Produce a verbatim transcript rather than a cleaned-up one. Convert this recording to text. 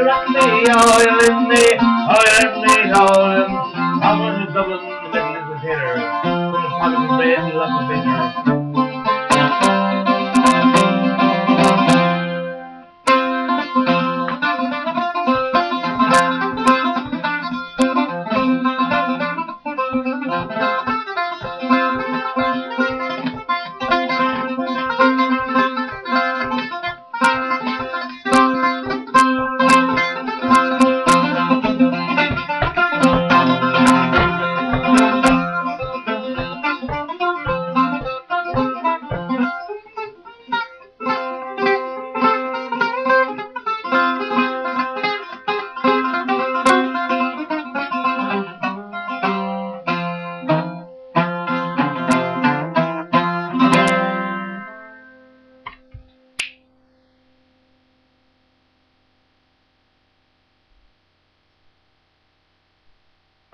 in the oil in the oil in the oil. I'm going to Dublin, the middle of the dinner. Going to follow the bread and love the dinner.